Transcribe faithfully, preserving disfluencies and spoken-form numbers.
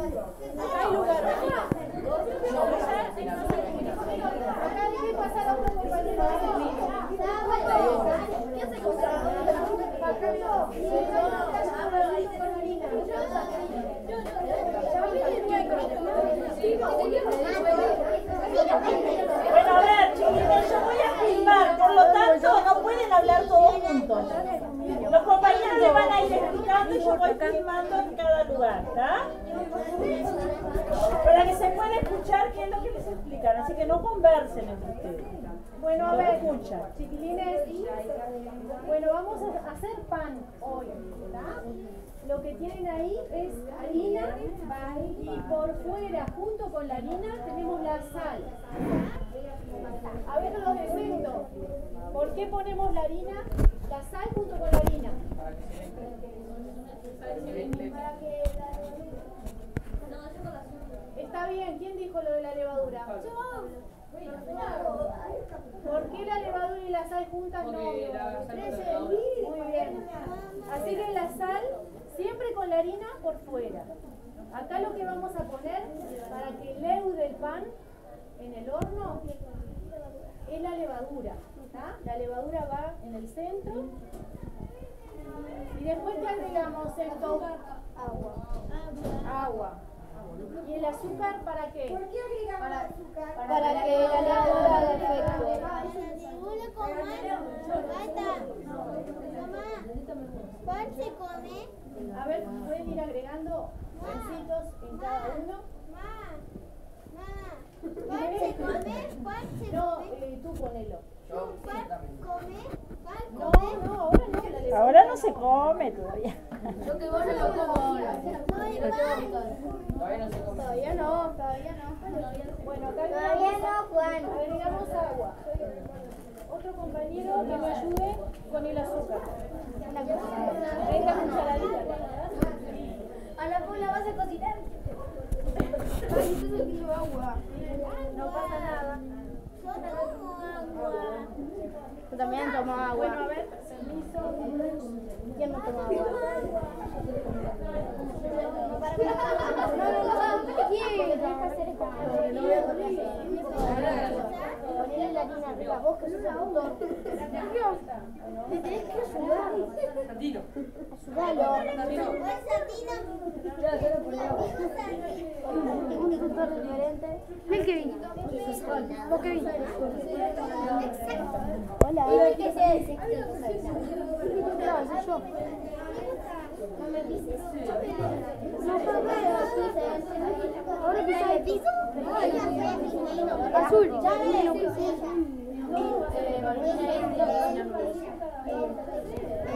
Acá hay lugar. Acá dejé pasar a otro compañero. ¿Qué hace con Bueno, a ver, chiquillos, yo voy a filmar, por lo tanto no pueden hablar todos juntos. Los compañeros le van a ir explicando y yo voy filmando en cada lugar, ¿está? Para que se pueda escuchar qué es lo que les explican, así que no conversen entre ustedes. Bueno, a ver, chiquilines, bueno, vamos a hacer pan hoy, ¿verdad? Lo que tienen ahí es harina y por fuera, junto con la harina, tenemos la sal. A ver los efectos. ¿Por qué ponemos la harina, la sal junto con la harina? Para que la... Está bien, ¿quién dijo lo de la levadura? ¿Por qué la levadura y la sal juntas no? Muy bien. Así que la sal siempre con la harina por fuera. Acá lo que vamos a poner para que leude el pan en el horno es la levadura. ¿Tá? La levadura va en el centro. Y después ¿qué agregamos esto? Agua. Agua. ¿Y el azúcar para qué? ¿Por qué agregamos para, azúcar? Para, para que la levadura haga efecto. ¿Cuál se come? A ver, pueden ir agregando pancitos en cada uno. ¿Cuál se come? ¿Cuál se No, come? eh, tú ponelo. ¿Cuál come? ¿Cuál No, come? no, ahora no. La levadura Ahora no se come todavía. Yo que vos no lo como ahora. No, el pan. Todavía no se come. Todavía no, todavía no. Bueno, acá Todavía no, Juan. agregamos agua. Otro compañero que me ayude con el azúcar. Venga, cucharadita. A la pula vas a cocinar. Agua. No pasa nada. Yo tomo agua. Yo también tomo agua. Bueno, a ver, permiso. ¿Quién no toma agua? Ponele la harina arriba, vos que sos el autor. Te tenés que ayudar. Ayudalo. Un tutor diferente. Ven, Kevin. ¿Vos, Kevin? Hola. ¿Qué es eso? No, soy yo. No me pises. No, papá. ¿Ahora pisa el piso? Azul. Ya ves.